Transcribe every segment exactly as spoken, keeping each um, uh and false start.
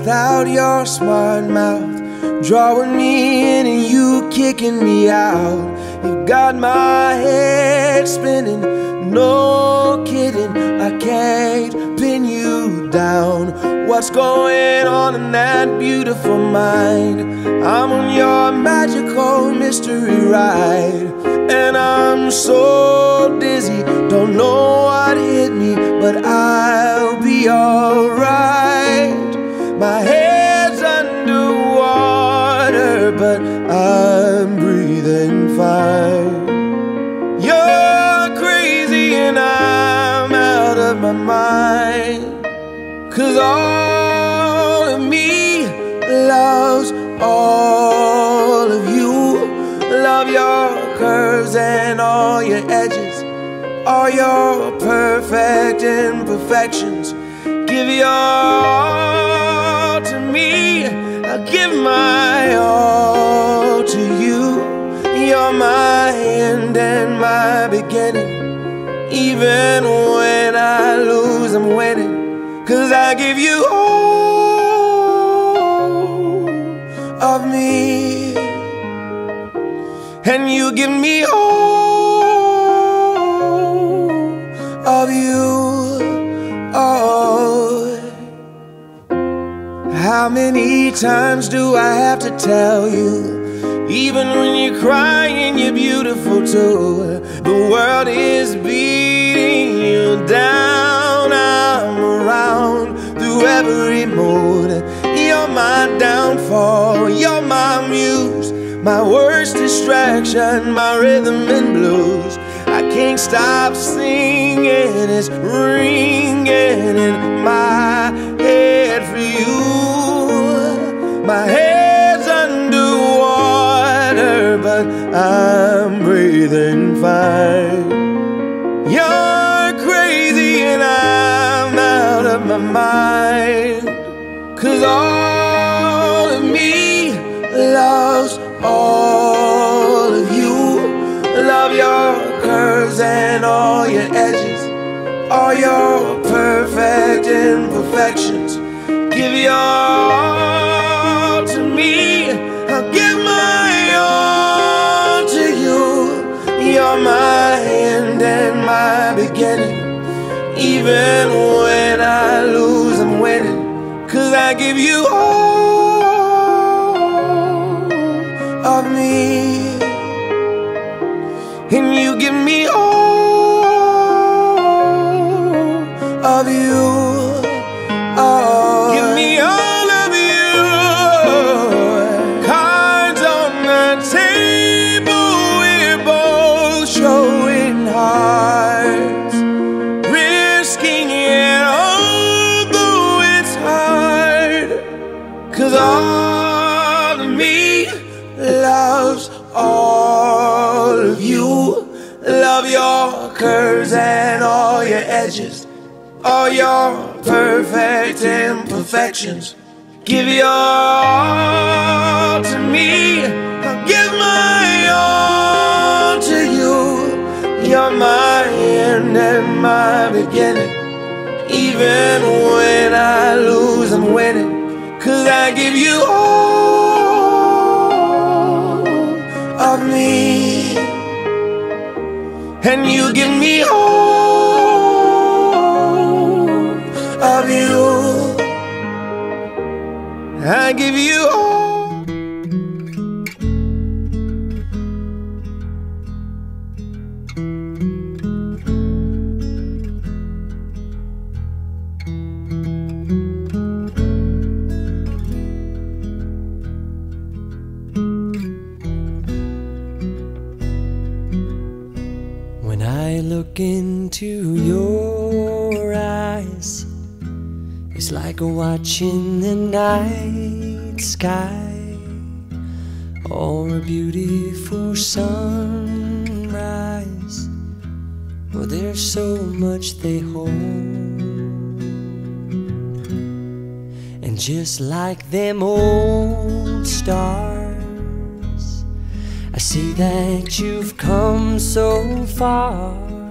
without your smart mouth, drawing me in and you kicking me out. You got my head spinning, no kidding, I can't pin you down. What's going on in that beautiful mind? I'm on your magical mystery ride, and I'm so dizzy, don't know what hit me, but I'll be alright. My head's underwater, but I'm breathing fine. You're crazy and I'm out of my mind, 'cause all of me loves all of you. Love your curves and all your edges, all your perfect imperfections. Give your all to me, I'll give my all to you. You're my end and my beginning. Even when I lose, I'm winning, 'cause I give you all of me, and you give me all of you. Oh, how many times do I have to tell you? Even when you're crying, you're beautiful too. The world is beating you down. I'm around through every mood. You're my downfall, you're my muse, my worst distraction, my rhythm and blues. I can't stop singing, it's ringing in my head for you. My head's underwater, but I'm breathing fine. You're crazy and I'm out of my mind, 'cause all of me loves all of you. Love your curves and all your edges, all your perfect imperfections. Give your all to me, I'll give my all to you. You're my end and my beginning. Even when I lose, I'm winning, 'cause I give you all of me, and you give me all of you. Oh, give me all of you. Cards on the table, we're both showing hearts, risking it although it's hard, 'cause all of me loves all of you. Love your curves and all your edges, all your perfect imperfections. Give your all to me, I'll give my all to you. You're my end and my beginning. Even when I lose, I'm winning, 'cause I give you all of me, and you give me all of you. I give you all. When I look into your eyes, it's like watching the night sky, or a beautiful sunrise. Well, there's so much they hold, and just like them old stars, I see that you've come so far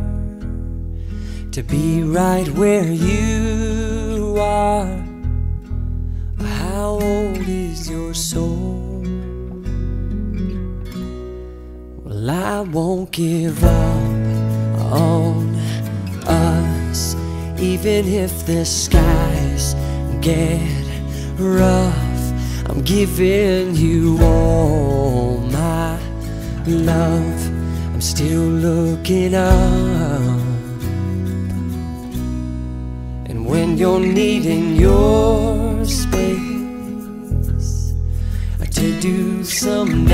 to be right where you are. How old is your soul? Well, I won't give up on us, even if the skies get rough. I'm giving you all my love. I'm still looking up. And when you're needing your space to do some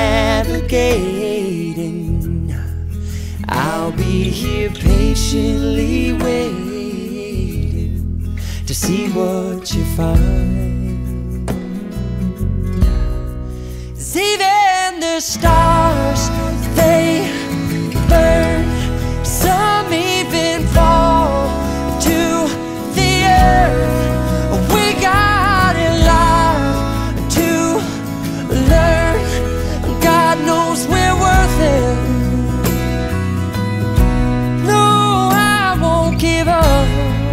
navigating, I'll be here patiently waiting to see what you find. 'Cause even the stars, they burn. Some even fall to the earth. We got a lot to learn. God knows we're worth it. No, I won't give up.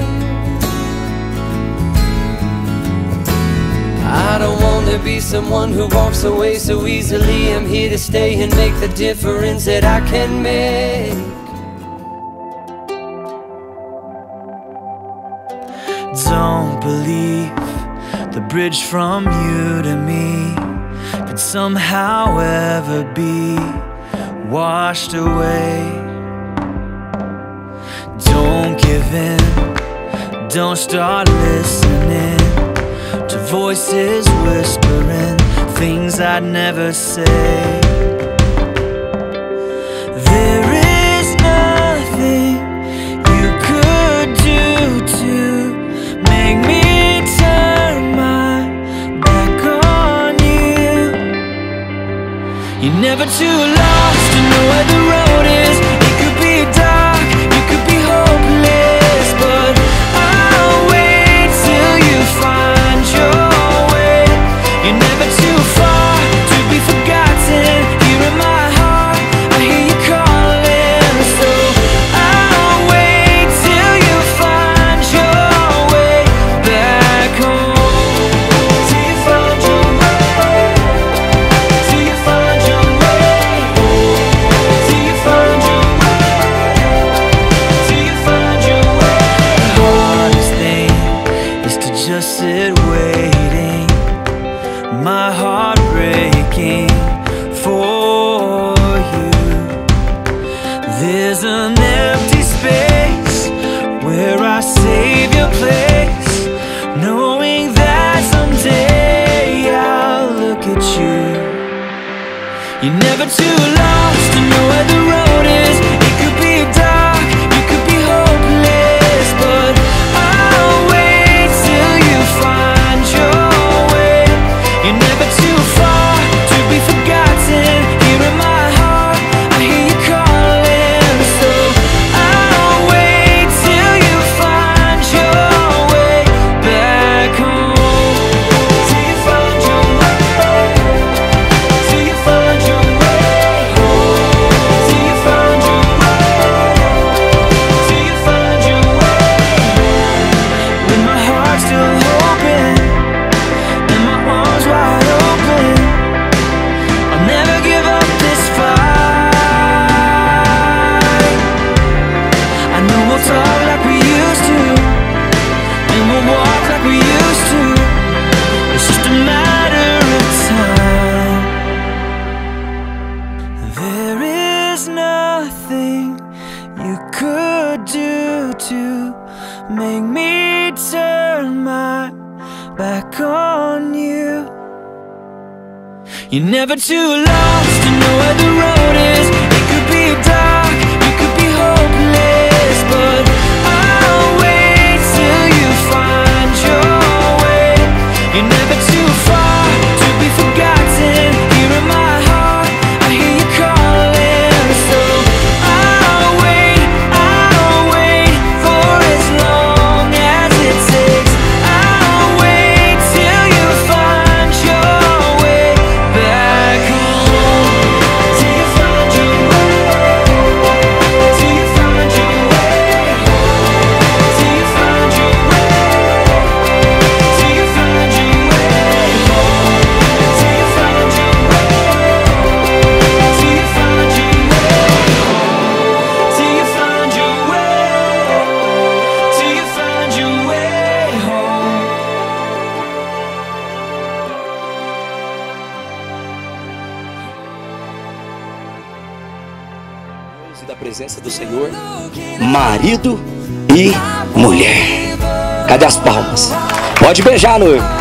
I don't want to be someone who walks away so easily. I'm here to stay and make the difference that I can make. Don't believe the bridge from you to me could somehow ever be washed away. Don't give in, don't start listening to voices whispering things I'd never say. There is nothing you could do to make me turn my back on you. You're never too lost to know where the road is. It could be dark, you could be hopeless, but I'll wait till you find your way. You're never too far to be forgotten. Here in my heart, I hear you calling, so I'll wait till you find your way back home. Till you find your way, till you find your way, till you find your way, till you find your way. The hardest thing is to just sit waiting, my heart breaking for you. There's an empty space where I save your place, knowing that someday I'll look at you. You're never too lost to know where the road is. It could be dark, you could be hopeless, but I'll wait till you find your way. You're never too far to be forgotten. Here in my heart, I hear you calling, so I'll wait till you find your way back home. Till you find your way, till you find your way, till you find your way, till you find your way. With my heart still open and my arms wide open, I'll never give up this fight. I know we'll talk like we used to, and we'll walk like we used to. It's just a matter of time. There is nothing you could do to make me turn my back on you. You're never too lost to know where the road is. It could be dark, you could be hopeless, but I'll wait till you find your way. You're never too far to be forgotten. Here in my heart, I hear you calling, so I'll wait, I'll wait for as long as it takes. I'll wait till you find your way back home. Till you find your way, da presença do Senhor, marido e mulher. Cadê as palmas? Pode beijar, noivo.